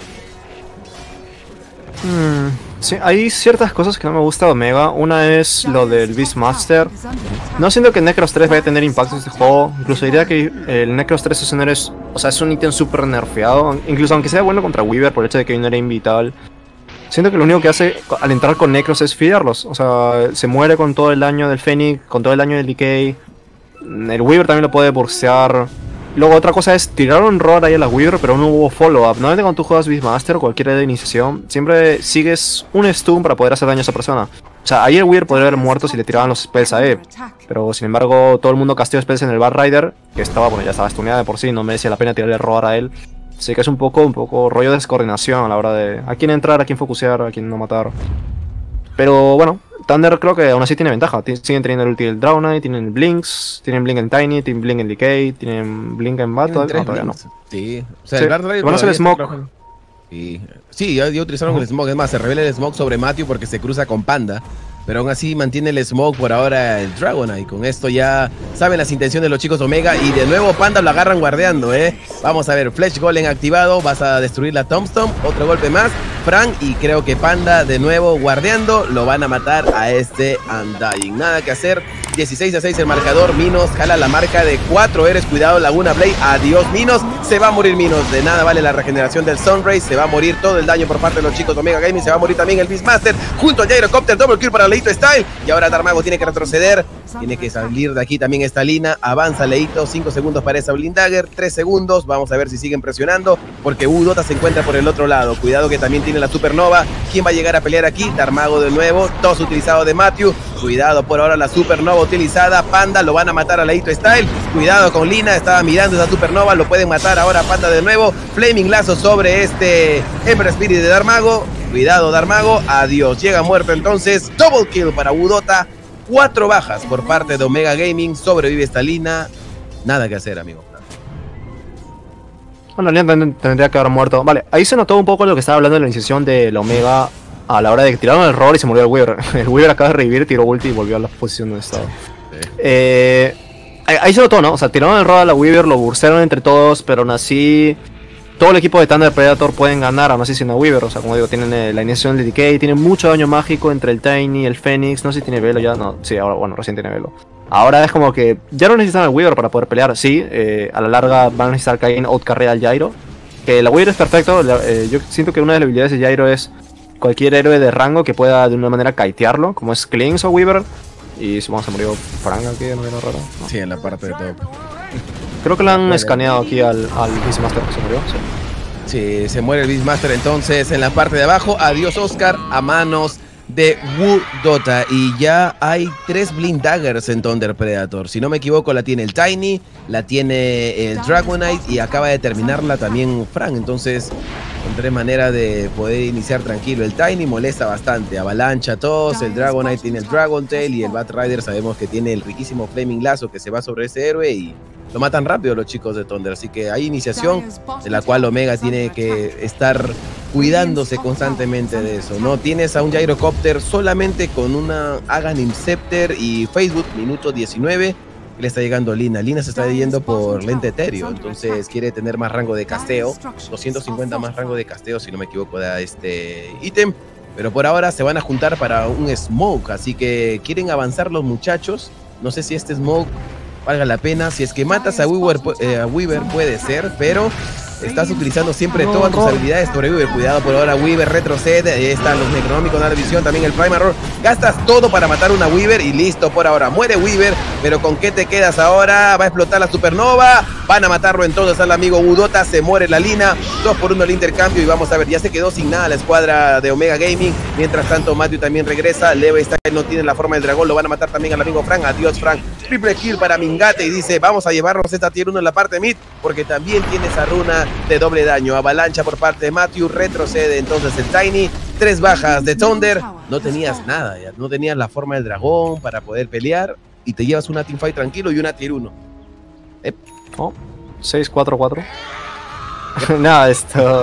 S1: Hmm, sí, hay ciertas cosas que no me gusta de Omega. Una es lo del Beastmaster. No siento que Necros tres vaya a tener impacto en este juego. Incluso diría que el Necros tres es un, es, o sea, es un ítem súper nerfeado. Incluso aunque sea bueno contra Weaver por el hecho de que hay un área invital. Siento que lo único que hace al entrar con Necros es feedarlos. O sea, se muere con todo el daño del Fénix, con todo el daño del Decay. El Weaver también lo puede burstear. Luego otra cosa es tirar un roar ahí a la Weaver, pero no hubo follow-up. Normalmente cuando tú juegas Beastmaster o cualquier de iniciación, siempre sigues un stun para poder hacer daño a esa persona. O sea, ahí el Weaver podría haber muerto si le tiraban los spells a él. Pero sin embargo, todo el mundo casteó spells en el Bat Rider, que estaba, bueno, ya estaba stuneada de por sí, no merecía la pena tirarle roar a él. Así que es un poco, un poco rollo de descoordinación a la hora de a quién entrar, a quién focusear, a quién no matar. Pero bueno, Thunder creo que aún así tiene ventaja. Siguen teniendo el ulti del Dragon Knight, tienen Blinks, tienen Blink en Tiny, tienen Blink en Decay, tienen Blink en Battle. No, todavía no.
S2: Sí, o sea,
S1: sí.
S2: el Dark Rider
S1: van a hacer Smoke.
S2: Sí, sí, ya, ya utilizaron uh -huh. el Smoke. Es más, se revela el Smoke sobre Matthew porque se cruza con Panda. Pero aún así mantiene el Smoke por ahora el Dragonite. Con esto ya saben las intenciones de los chicos de Omega. Y de nuevo Panda lo agarran guardeando, ¿eh? Vamos a ver, Flash Golem activado. Vas a destruir la Tombstone. Otro golpe más. Frank y creo que Panda de nuevo guardeando. Lo van a matar a este Undying. Nada que hacer. dieciséis a seis el marcador. Minos jala la marca de cuatro Eres. Cuidado, Laguna Blade. Adiós, Minos. Se va a morir Minos. De nada vale la regeneración del Sunray. Se va a morir todo el daño por parte de los chicos de Omega Gaming. Se va a morir también el Beastmaster junto al Gyrocopter. Double kill para Leito Style. Y ahora Darmago tiene que retroceder. Tiene que salir de aquí también esta Lina. Avanza Leito. cinco segundos para esa Blindagger. tres segundos. Vamos a ver si siguen presionando. Porque Udota se encuentra por el otro lado. Cuidado que también tiene la Supernova. ¿Quién va a llegar a pelear aquí? Darmago de nuevo. Dos utilizado de Matthew. Cuidado por ahora la Supernova utilizada. Panda lo van a matar a Leito Style. Cuidado con Lina. Estaba mirando esa Supernova. Lo pueden matar ahora Panda de nuevo. Flaming Lazo sobre este Emperor Spirit de Darmago. Cuidado Darmago. Adiós. Llega muerto entonces. Double kill para Udota. Cuatro bajas por parte de Omega Gaming. Sobrevive esta Lina. Nada que hacer, amigo.
S1: Bueno, Lina tendría que haber muerto. Vale, ahí se notó un poco lo que estaba hablando de la iniciación de la Omega a la hora de que tiraron el roll y se murió el Weaver. El Weaver acaba de revivir, tiró ulti y volvió a la posición donde estaba. Sí. Eh, ahí, ahí se notó, ¿no? O sea, tiraron el roll a la Weaver, lo bursaron entre todos, pero aún así todo el equipo de Thunder Predator pueden ganar, aún así sin la Weaver. O sea, como digo, tienen eh, la iniciación de Decay, tienen mucho daño mágico entre el Tiny, el Phoenix. No sé si tiene Velo ya, no, sí, ahora, bueno, recién tiene Velo. Ahora es como que ya no necesitan al Weaver para poder pelear. Sí, eh, a la larga van a necesitar que alguien outcarrea al Gyro. Que la Weaver es perfecto. La, eh, yo siento que una de las habilidades de Gyro es cualquier héroe de rango que pueda de una manera kitearlo, como es Klings o Weaver. Y supongo que se murió Frank aquí de manera rara. No.
S2: Sí, en la parte de top.
S1: Creo que lo han escaneado aquí al, al Beastmaster que se murió. Sí.
S2: Sí, se muere el Beastmaster entonces en la parte de abajo. Adiós Oscar a manos de Udota. Y ya hay tres Blindaggers en Thunder Predator. Si no me equivoco, la tiene el Tiny, la tiene el Dragonite y acaba de terminarla también Frank. Entonces encontré manera de poder iniciar tranquilo. El Tiny molesta bastante, avalancha todos. El Dragonite tiene el Dragon Tail y el Batrider sabemos que tiene el riquísimo Flaming Lazo que se va sobre ese héroe y lo matan rápido los chicos de Thunder. Así que hay iniciación de la cual Omega tiene que estar cuidándose constantemente de eso, ¿no? Tienes a un Gyrocopter solamente con una Aghanim Scepter y Facebook, minuto diecinueve. Le está llegando Lina. Lina se está yendo por lente etéreo, entonces quiere tener más rango de casteo. doscientos cincuenta más rango de casteo, si no me equivoco, da este ítem. Pero por ahora se van a juntar para un Smoke, así que quieren avanzar los muchachos. No sé si este Smoke valga la pena. Si es que matas a Weaver, eh, a Weaver puede ser, pero estás utilizando siempre todas tus habilidades sobre Weaver. Cuidado por ahora, Weaver retrocede. Ahí están los Necronómicos de la visión, también el Primarroar. Gastas todo para matar una Weaver y listo por ahora. Muere Weaver, pero ¿con qué te quedas ahora? Va a explotar la Supernova. Van a matarlo entonces al amigo Udota. Se muere la Lina. Dos por uno el intercambio y vamos a ver. Ya se quedó sin nada la escuadra de Omega Gaming. Mientras tanto, Matthew también regresa. Levi Style no tiene la forma del dragón. Lo van a matar también al amigo Frank. Adiós, Frank. Triple kill para Mingate y dice, vamos a llevarnos esta tier uno en la parte mid porque también tiene esa runa de doble daño. Avalancha por parte de Matthew, retrocede entonces el Tiny. Tres bajas de Thunder. No tenías nada, ya no tenías la forma del dragón para poder pelear y te llevas una teamfight tranquilo y una tier uno. Eh.
S1: Oh, seis cuatro cuatro. Nada, esto...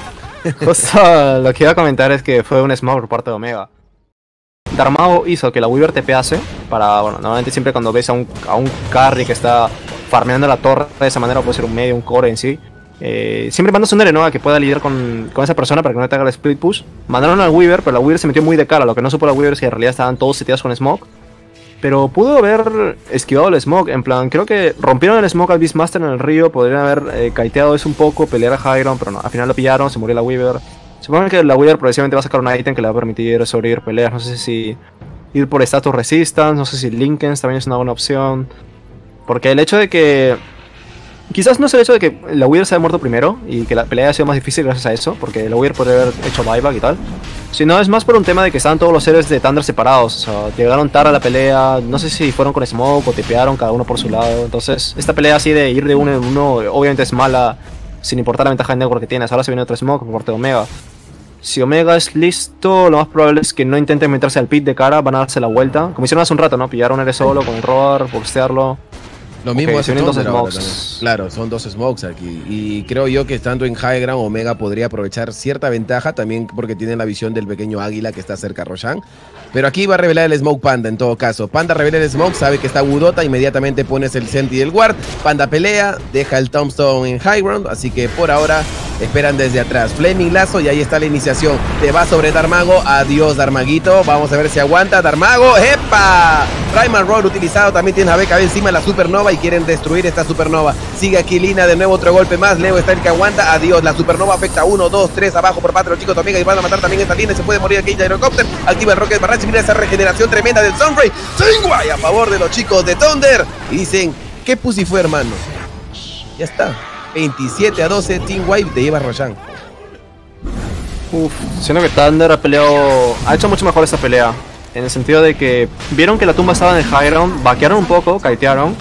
S1: Justo lo que iba a comentar es que fue un smoke por parte de Omega. Darmago hizo que la Weaver te pease para, bueno, normalmente siempre cuando ves a un, a un carry que está farmeando la torre de esa manera, puede ser un medio, un core en sí, eh, siempre mandas un héroe, ¿no?, a que pueda lidiar con, con esa persona para que no te haga el split push. Mandaron al Weaver, pero la Weaver se metió muy de cara. Lo que no supo la Weaver es que en realidad estaban todos seteados con Smoke, pero pudo haber esquivado el Smoke. En plan, creo que rompieron el Smoke al Beastmaster en el río, podrían haber eh, kiteado eso un poco, pelear a High Ground, pero no, al final lo pillaron, se murió la Weaver. Supongo que la Weaver progresivamente va a sacar un ítem que le va a permitir sobrevivir peleas. No sé si ir por status resistance, no sé si Linkens también es una buena opción. Porque el hecho de que... Quizás no es el hecho de que la Weaver se haya muerto primero y que la pelea haya sido más difícil gracias a eso, porque la Weaver podría haber hecho buyback y tal. Sino es más por un tema de que estaban todos los héroes de Thunder separados. O sea, llegaron tarde a la pelea, no sé si fueron con Smoke o tipearon cada uno por su lado. Entonces, esta pelea así de ir de uno en uno obviamente es mala, sin importar la ventaja de network que tienes. Ahora se viene otro Smoke por parte de Omega. Si Omega es listo, lo más probable es que no intenten meterse al pit de cara, van a darse la vuelta. Como hicieron hace un rato, ¿no? Pillaron a L solo con el Roar, boxearlo.
S2: Lo mismo okay, hace dos smokes. Claro, son dos smokes aquí. Y creo yo que estando en High Ground, Omega podría aprovechar cierta ventaja también porque tiene la visión del pequeño águila que está cerca a Roshan. Pero aquí va a revelar el Smoke Panda en todo caso. Panda revela el Smoke, sabe que está Udota, inmediatamente pones el Senti del Guard. Panda pelea, deja el Tombstone en High Ground, así que por ahora esperan desde atrás. Flaming Lazo y ahí está la iniciación. Te va sobre Darmago. Adiós, Darmaguito. Vamos a ver si aguanta. Darmago. ¡Epa! Primal Roar utilizado. También tiene a B K B encima de la supernova y quieren destruir esta supernova. Sigue aquí Lina. De nuevo otro golpe más. Leo está el que aguanta. Adiós. La supernova afecta uno, dos, tres abajo por parte de los chicos de Omega y van a matar también esta línea. Se puede morir aquí Gyrocopter. Activa el Rocket Barrage. Mira esa regeneración tremenda del Sunray. Sunray a favor de los chicos de Thunder. Y dicen, ¿qué pussy fue, hermano? Ya está. veintisiete a doce. Team Wipe te lleva Roshan.
S1: Uf, siento que Thunder ha peleado. Ha hecho mucho mejor esta pelea. En el sentido de que vieron que la tumba estaba en el high ground, vaquearon un poco, kitearon.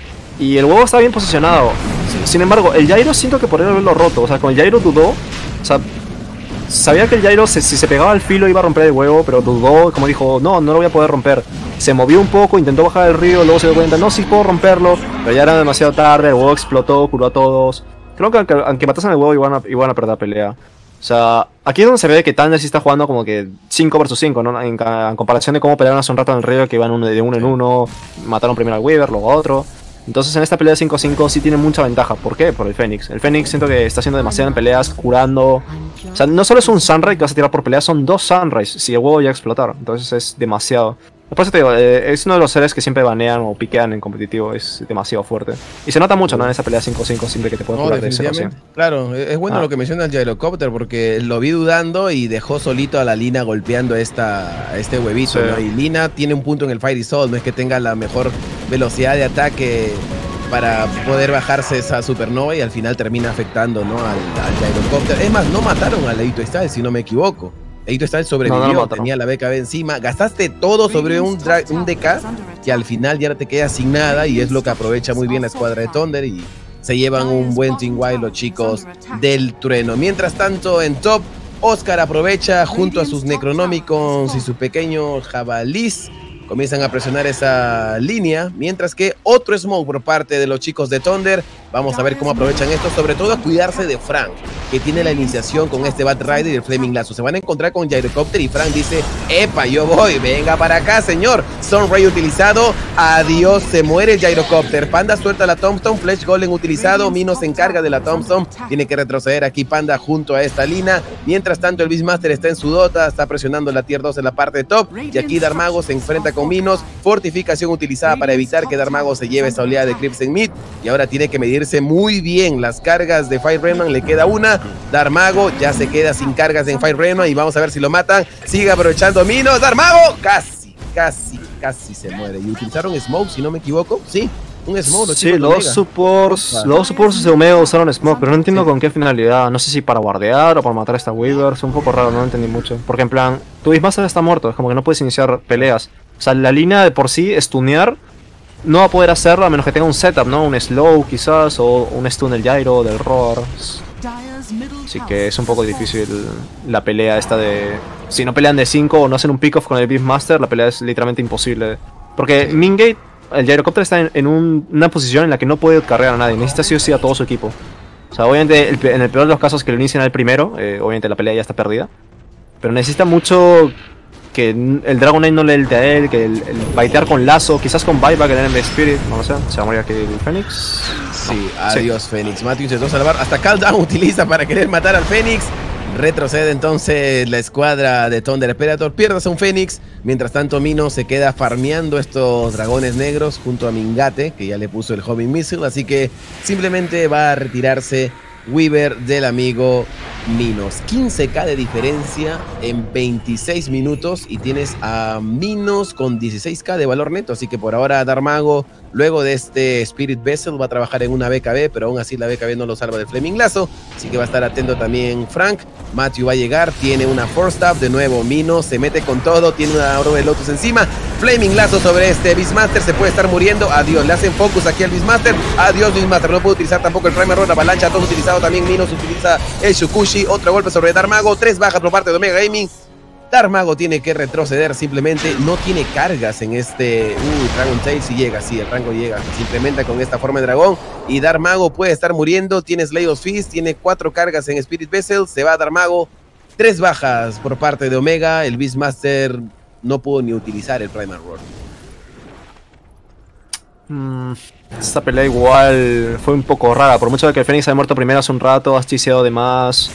S1: Y el huevo estaba bien posicionado. Sin embargo, el Gyro siento que podría haberlo roto. O sea, con el Gyro dudó. O sea, sabía que el Gyro se, si se pegaba al filo iba a romper el huevo, pero dudó, como dijo, no, no lo voy a poder romper. Se movió un poco, intentó bajar el río, luego se dio cuenta, no, sí puedo romperlo, pero ya era demasiado tarde, el huevo explotó, curó a todos. Creo que aunque, aunque matasen el huevo iban a, iban a perder la pelea. O sea, aquí es donde se ve que Thunder sí está jugando como que cinco versus cinco, ¿no? En, en comparación de cómo pelearon hace un rato en el río, que iban uno, de uno en uno, mataron primero al Weaver, luego a otro. Entonces en esta pelea de cinco a cinco sí tiene mucha ventaja. ¿Por qué? Por el Fénix. El Fénix siento que está haciendo demasiado en peleas, curando. O sea, no solo es un Sunrise que vas a tirar por pelea, son dos Sunrise si el huevo ya a explotar. Entonces es demasiado. Por eso te digo, eh, es uno de los seres que siempre banean o piquean en competitivo, es demasiado fuerte. Y se nota mucho, ¿no? En esa pelea cinco a cinco siempre que te puede
S2: no,
S1: curar de cero cien.
S2: Claro, es bueno ah. lo que menciona el Gyrocopter porque lo vi dudando y dejó solito a la Lina golpeando esta, este huevito, sí. ¿no? Y Lina tiene un punto en el Fiery Soul, no es que tenga la mejor velocidad de ataque para poder bajarse esa supernova y al final termina afectando, ¿no? al, al Gyrocopter. Es más, no mataron a Leito Styles, si no me equivoco. Leito Styles sobrevivió, no, no, no, tenía la B K B encima. Gastaste todo sobre un, un D K que al final ya te quedas sin nada y es lo que aprovecha muy bien la escuadra de Thunder y se llevan un buen Team Wild los chicos del trueno. Mientras tanto, en top, Oscar aprovecha junto a sus Necronomicons y sus pequeños jabalís. Comienzan a presionar esa línea, mientras que otro smoke por parte de los chicos de Thunder. Vamos a ver cómo aprovechan esto, sobre todo a cuidarse de Frank, que tiene la iniciación con este Bat Rider y el Flaming Lazo. Se van a encontrar con Gyrocopter y Frank dice, epa, yo voy, venga para acá, señor. Sunray utilizado, adiós, se muere Gyrocopter. Panda suelta la Tombstone, Flash Golem utilizado, Mino se encarga de la Tombstone. Tiene que retroceder aquí Panda junto a esta línea. Mientras tanto, el Beastmaster está en su dota, está presionando la tier dos en la parte de top. Y aquí Darmago se enfrenta con Minos, fortificación utilizada para evitar que Darmago se lleve esa oleada de creeps en mid. Y ahora tiene que medirse muy bien las cargas de Fire Remnant, le queda una. Darmago ya se queda sin cargas en Fire Remnant y vamos a ver si lo matan. Sigue aprovechando Minos, Darmago casi, casi, casi se muere. Y utilizaron Smoke, si no me equivoco, sí. Un Smoke, los
S1: sí, los supports, los supports de Omega usaron Smoke, pero no entiendo sí. con qué finalidad. No sé si para guardear o para matar a esta Weaver. Es un poco raro, no entendí mucho. Porque en plan, tu Beastmaster está muerto, es como que no puedes iniciar peleas. O sea, la línea de por sí, stunear, no va a poder hacerlo a menos que tenga un setup, ¿no? Un slow quizás, o un stun del Gyro, del Roar. Así que es un poco difícil la pelea esta de... Si no pelean de cinco o no hacen un pick-off con el Beastmaster, la pelea es literalmente imposible. Porque Mingate, el Gyrocopter está en, en un, una posición en la que no puede cargar a nadie, necesita sí o sí a todo su equipo. O sea, obviamente el, en el peor de los casos que lo inician al primero, eh, obviamente la pelea ya está perdida. Pero necesita mucho... que el Dragon Knight no le delte a él, que el, el baitear con lazo, quizás con buyback en el Spirit, no sé, se va a morir aquí el Fénix.
S2: Sí, adiós sí. Fénix. Matthew intentó salvar, hasta Caldown utiliza para querer matar al Fénix. Retrocede entonces la escuadra de Thunder Predator, pierdas a un Fénix. Mientras tanto Mino se queda farmeando estos dragones negros junto a Mingate, que ya le puso el Homing Missile, así que simplemente va a retirarse Weaver del amigo Minos. quince k de diferencia en veintiséis minutos y tienes a Minos con dieciséis k de valor neto, así que por ahora Darmago, luego de este Spirit Vessel, va a trabajar en una B K B, pero aún así la B K B no lo salva del Flaming Lazo, así que va a estar atento también Frank. Matthew va a llegar, tiene una Force Staff, de nuevo Minos se mete con todo, tiene una Oro de Lotus encima, Flaming Lazo sobre este Beastmaster, se puede estar muriendo, adiós, le hacen focus aquí al Beastmaster, adiós Beastmaster, no puede utilizar tampoco el Primer Roar, avalancha, todo utilizado también, Minos utiliza el Shukushi, otro golpe sobre Darmago, tres bajas por parte de Omega Gaming. Darmago tiene que retroceder, simplemente no tiene cargas en este... Uy, Dragon Tail si llega, sí, el rango llega, se implementa con esta forma de dragón y Darmago puede estar muriendo, tiene Slay of Fist, tiene cuatro cargas en Spirit Vessel, se va Darmago, tres bajas por parte de Omega, el Beastmaster no pudo ni utilizar el Primal Roar.
S1: Mm, esta pelea igual fue un poco rara, por mucho que el Fénix haya muerto primero hace un rato, has chiseado de más.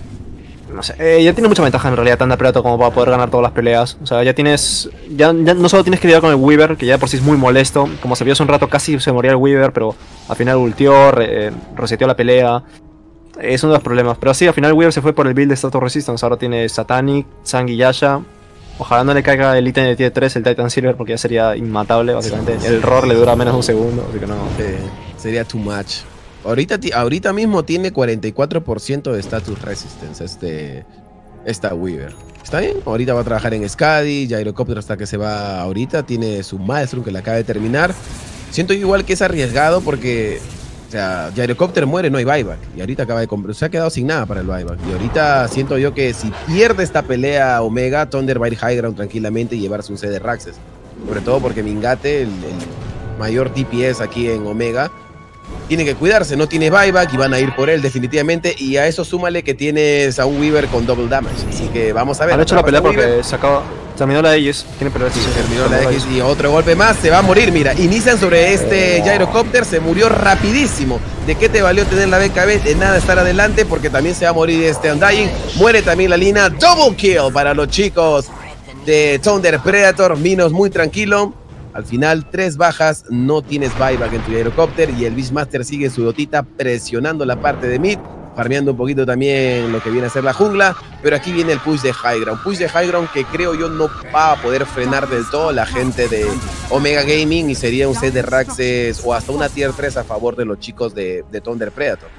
S1: No sé, eh, ya tiene mucha ventaja en realidad Thunder Predator como para poder ganar todas las peleas. O sea, ya tienes. Ya, ya no solo tienes que lidiar con el Weaver, que ya de por sí es muy molesto. Como se vio hace un rato, casi se moría el Weaver, pero al final ultió, re, eh, reseteó la pelea. Es uno de los problemas. Pero sí, al final Weaver se fue por el build de Status Resistance. Ahora tiene Satanic, Sang y Yasha. Ojalá no le caiga el ítem de tier tres, el Titan Silver, porque ya sería inmatable, básicamente. El error le dura menos de un segundo, así que no.
S2: Sí, sería too much. Ahorita, ahorita mismo tiene cuarenta y cuatro por ciento de status resistance este, esta Weaver. ¿Está bien? Ahorita va a trabajar en Skadi, Gyrocopter hasta que se va ahorita. Tiene su Maelstrom que la acaba de terminar. Siento igual que es arriesgado porque... O sea, Gyrocopter muere, no hay buyback. Y ahorita acaba de comprar. Se ha quedado sin nada para el buyback. Y ahorita siento yo que si pierde esta pelea Omega, Thunder va a ir high ground tranquilamente y llevarse un C de Raxes. Sobre todo porque Mingate, el, el mayor T P S aquí en Omega, tiene que cuidarse. No tiene buyback y van a ir por él definitivamente. Y a eso súmale que tienes a un Weaver con double damage. Así que vamos a ver.
S1: Han hecho la pelea porque se acaba. Terminó la Aegis. Tiene pelea.
S2: Sí, terminó la Aegis y otro golpe más. Se va a morir. Mira, inician sobre este Gyrocopter. Se murió rapidísimo. ¿De qué te valió tener la B K B? De nada estar adelante porque también se va a morir este Undying. Muere también la Lina. Double kill para los chicos de Thunder Predator. Minos muy tranquilo. Al final, tres bajas. No tienes buyback en tu Gyrocopter. Y el Beastmaster sigue su dotita presionando la parte de mid. Farmeando un poquito también lo que viene a ser la jungla, pero aquí viene el push de High Ground, push de High Ground que creo yo no va a poder frenar del todo la gente de Omega Gaming y sería un set de Raxes o hasta una tier tres a favor de los chicos de, de Thunder Predator.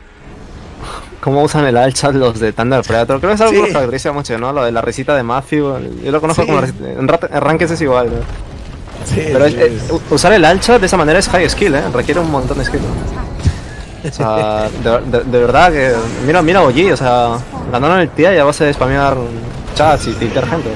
S1: ¿Cómo usan el alt chat los de Thunder Predator? Creo que es algo sí. que lo caracteriza mucho, ¿no? Lo de la risita de Matthew, yo lo conozco sí. como la risita, en, en Ranked es igual, ¿no? Sí, pero sí, es, es, usar el alt chat de esa manera es high skill, ¿eh? Requiere un montón de skill. O sea, de, de, de verdad que... Mira, mira O G, o sea, ganaron el tía y a base de spamear chats y tiltear gente.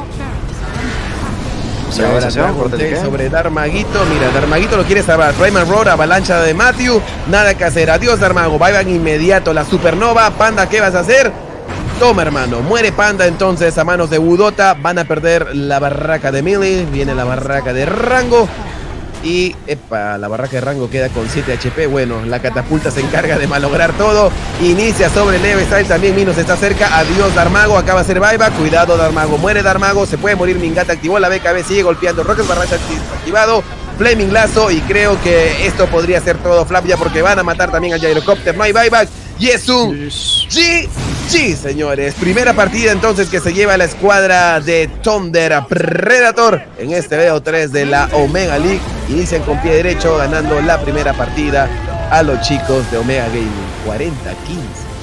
S2: O sea, ahora sobre Darmaguito, mira, Darmaguito lo quiere salvar. Rayman Roar, avalancha de Matthew, nada que hacer. Adiós, Darmago, buyback inmediato, la supernova. Panda, ¿qué vas a hacer? Toma, hermano, muere Panda entonces a manos de Budota. Van a perder la barraca de Melee, viene la barraca de Rango. Y, epa, la barraca de Rango queda con siete H P. Bueno, la catapulta se encarga de malograr todo. Inicia sobre Levestyle, también Minos está cerca. Adiós, Darmago, acaba de hacer buyback. Cuidado, Darmago, muere Darmago. Se puede morir Mingata, activó la B K B, sigue golpeando. Rocket Barrage activado. Flaming Lazo. Y creo que esto podría ser todo flap ya porque van a matar también al Gyrocopter. No hay buyback. Y es un G G, señores. Primera partida entonces que se lleva la escuadra de Thunder Predator en este B O tres de la Omega League. Inician con pie derecho ganando la primera partida a los chicos de Omega Gaming. cuarenta a quince.